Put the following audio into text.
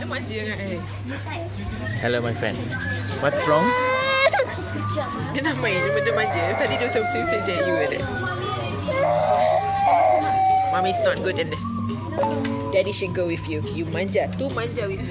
manja dengan I. Hello my friend. What's wrong? Dia nak main benda manja. Tadi dia macam usik-usik je you like that. Mommy is not good in this. Daddy should go with you. You manja. Tu manja with me.